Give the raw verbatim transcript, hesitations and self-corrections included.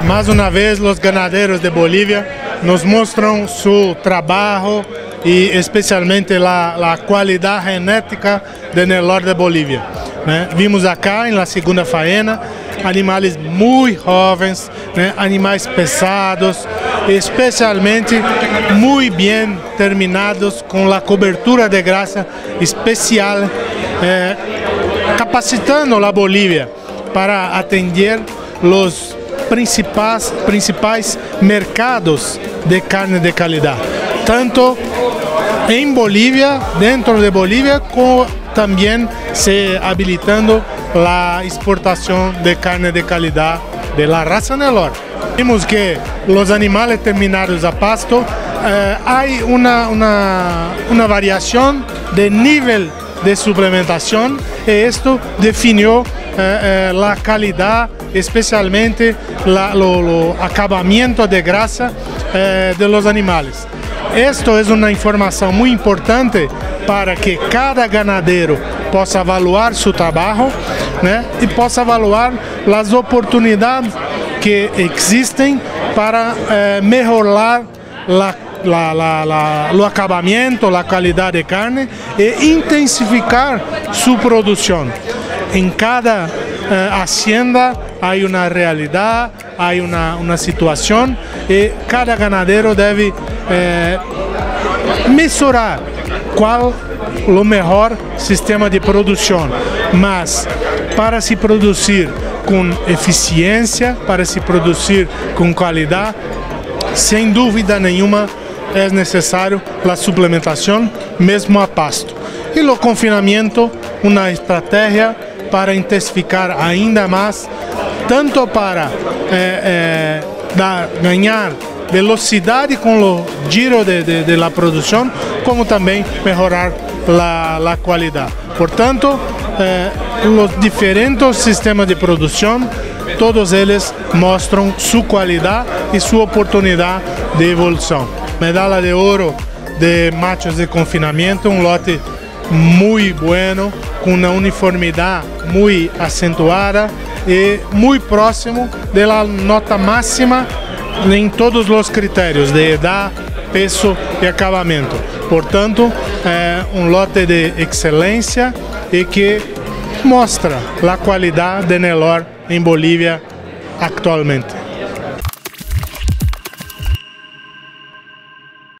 Más una vez los ganaderos de Bolivia nos muestran su trabajo y especialmente la, la calidad genética de Nelore de Bolivia. Né? Vimos acá en la segunda faena animais muito jovens, né? Animais pesados, especialmente muito bem terminados com a cobertura de grasa especial, eh, capacitando a Bolívia para atender os principais, principais mercados de carne de qualidade, tanto em Bolívia, dentro de Bolívia, como também se habilitando a exportação de carne de qualidade de la raza Nelore. Vimos que os animais terminados a pasto, eh, há uma, uma, uma variação de nível de suplementação e isto definiu eh, eh, a qualidade, especialmente o acabamento de grasa eh, de los animais. Esto é uma informação muito importante para que cada ganadeiro possa avaliar seu trabalho, né, e possa avaliar as oportunidades que existem para eh, melhorar la, la, la, la, o acabamento, a qualidade de carne e intensificar sua produção. Em cada eh, hacienda há uma realidade, há uma, uma situação e cada ganadeiro deve eh, mensurar qual o melhor sistema de produção, mas para se produzir com eficiência, para se produzir com qualidade, sem dúvida nenhuma é necessário a suplementação, mesmo a pasto. E o confinamento, uma estratégia para intensificar ainda mais, tanto para eh, eh, dar, ganhar velocidade com o giro de, de, de la produção, como também melhorar la, la qualidade. Portanto, eh, os diferentes sistemas de produção, todos eles mostram sua qualidade e sua oportunidade de evolução. Medalha de ouro de machos de confinamento, um lote muito bueno, com uma uniformidade muito acentuada e muito próximo da nota máxima em todos os critérios de idade, peso e acabamento. Portanto, é um lote de excelência e que mostra a qualidade de Nelore em Bolívia atualmente.